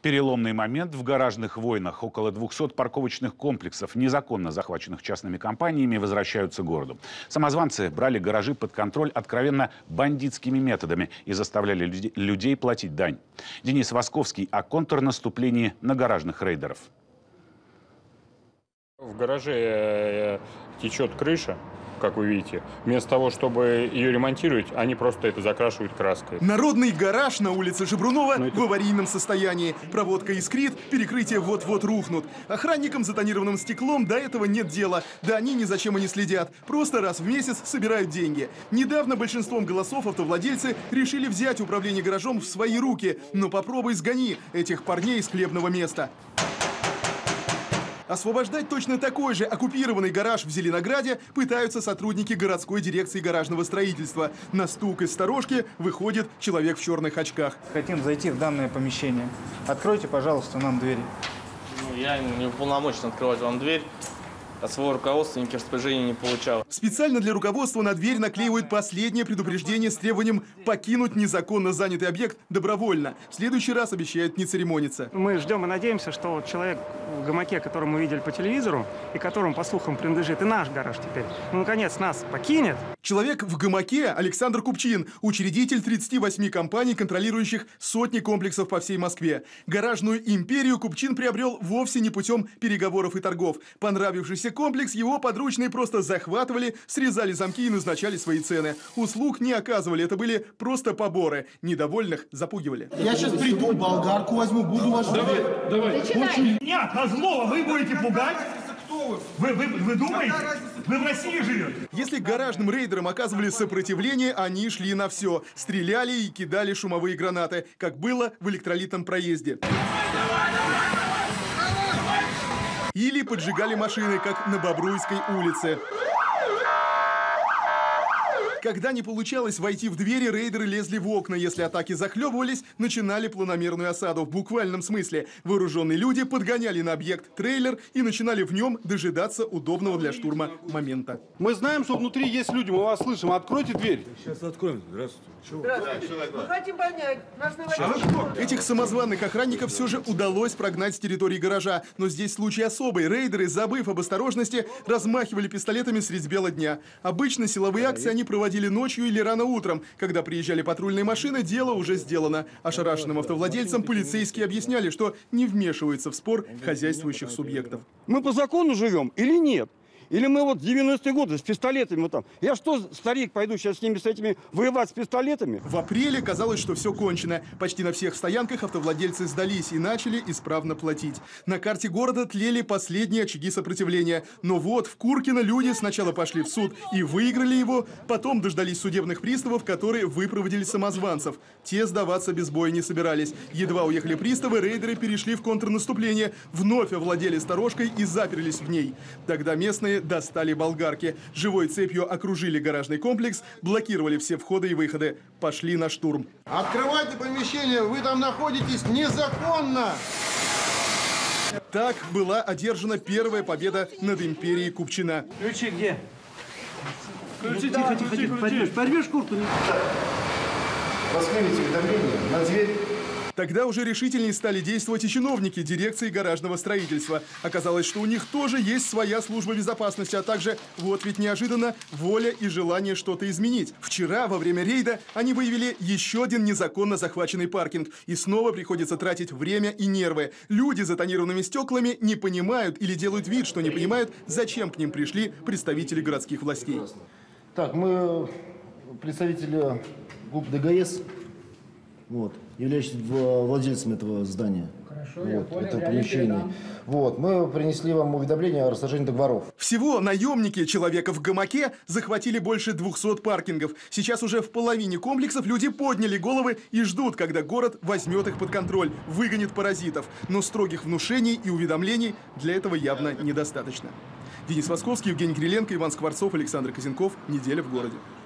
Переломный момент в гаражных войнах. Около 200 парковочных комплексов, незаконно захваченных частными компаниями, возвращаются к городу. Самозванцы брали гаражи под контроль откровенно бандитскими методами и заставляли людей платить дань. Денис Восковский о контрнаступлении на гаражных рейдеров. В гараже течет крыша, как вы видите. Вместо того, чтобы ее ремонтировать, они просто это закрашивают краской. Народный гараж на улице Жебрунова в аварийном состоянии. Проводка искрит, перекрытия вот-вот рухнут. Охранникам за тонированным стеклом до этого нет дела. Да они ни за чем и не следят. Просто раз в месяц собирают деньги. Недавно большинством голосов автовладельцы решили взять управление гаражом в свои руки. Но попробуй сгони этих парней из хлебного места. Освобождать точно такой же оккупированный гараж в Зеленограде пытаются сотрудники городской дирекции гаражного строительства. На стук из сторожки выходит человек в черных очках. Хотим зайти в данное помещение. Откройте, пожалуйста, нам двери. Я не уполномочен открывать вам дверь. От своего руководства никаких распоряжений не получал. Специально для руководства на дверь наклеивают последнее предупреждение с требованием покинуть незаконно занятый объект добровольно. В следующий раз обещают не церемониться. Мы ждем и надеемся, что человек в гамаке, которого мы видели по телевизору, и которому, по слухам, принадлежит и наш гараж теперь, наконец нас покинет. Человек в гамаке Александр Купчин, учредитель 38 компаний, контролирующих сотни комплексов по всей Москве. Гаражную империю Купчин приобрел вовсе не путем переговоров и торгов. Понравившийся комплекс его подручные просто захватывали, срезали замки и назначали свои цены. Услуг не оказывали, это были просто поборы. Недовольных запугивали. Я сейчас приду, болгарку возьму, буду вас ждать. Давай. Нет, на злого вы будете пугать? Вы думаете? Вы в России живете? Если гаражным рейдерам оказывали сопротивление, они шли на все. Стреляли и кидали шумовые гранаты, как было в электролитном проезде. Или поджигали машины, как на Бобруйской улице. Когда не получалось войти в двери, рейдеры лезли в окна. Если атаки захлебывались, начинали планомерную осаду. В буквальном смысле. Вооруженные люди подгоняли на объект трейлер и начинали в нем дожидаться удобного для штурма момента. Мы знаем, что внутри есть люди, мы вас слышим. Откройте дверь. Сейчас откроем. Здравствуйте. Здравствуйте. Мы хотим понять. Этих самозваных охранников все же удалось прогнать с территории гаража. Но здесь случай особый. Рейдеры, забыв об осторожности, размахивали пистолетами средь бела дня. Обычно силовые акции они проводили ночью или рано утром. Когда приезжали патрульные машины, дело уже сделано. Ошарашенным автовладельцам полицейские объясняли, что не вмешиваются в спор хозяйствующих субъектов. Мы по закону живем или нет? Или мы вот 90-е годы с пистолетами вот там. Я что, старик, пойду сейчас с ними, с этими воевать с пистолетами? В апреле казалось, что все кончено. Почти на всех стоянках автовладельцы сдались и начали исправно платить. На карте города тлели последние очаги сопротивления. Но вот в Куркино люди сначала пошли в суд и выиграли его, потом дождались судебных приставов, которые выпроводили самозванцев. Те сдаваться без боя не собирались. Едва уехали приставы, рейдеры перешли в контрнаступление, вновь овладели сторожкой и заперлись в ней. Тогда местные достали болгарки. Живой цепью окружили гаражный комплекс, блокировали все входы и выходы. Пошли на штурм. Открывайте помещение, вы там находитесь незаконно. Так была одержана первая победа над империей Купчина. Ключи где? Тихо. Порвешь куртку. Раскройте уведомление на дверь. Тогда уже решительнее стали действовать и чиновники дирекции гаражного строительства. Оказалось, что у них тоже есть своя служба безопасности, а также, вот ведь неожиданно, воля и желание что-то изменить. Вчера, во время рейда, они выявили еще один незаконно захваченный паркинг. И снова приходится тратить время и нервы. Люди за тонированными стеклами не понимают или делают вид, что не понимают, зачем к ним пришли представители городских властей. Так, мы представители ГУП ДГС. Вот, являющийся владельцем этого здания. Хорошо, вот, этого помещения. Вот, мы принесли вам уведомление о расторжении договоров. Всего наемники человека в гамаке захватили больше 200 паркингов. Сейчас уже в половине комплексов люди подняли головы и ждут, когда город возьмет их под контроль, выгонит паразитов. Но строгих внушений и уведомлений для этого явно недостаточно. Денис Восковский, Евгений Кириленко, Иван Скворцов, Александр Козенков. Неделя в городе.